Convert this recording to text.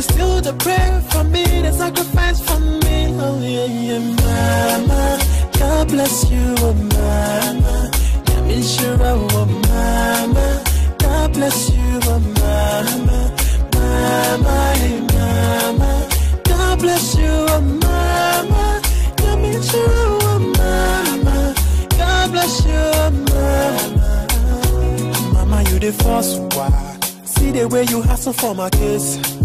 you still the prayer for me, the sacrifice for me. Oh yeah, yeah, mama. God bless you, oh mama. Yamishira, oh mama. God bless you, oh mama. Mama, hey mama. God bless you, oh mama. Yamishira, oh mama. God bless you, oh mama. Mama, you the first one. See the way you hustle for my kids.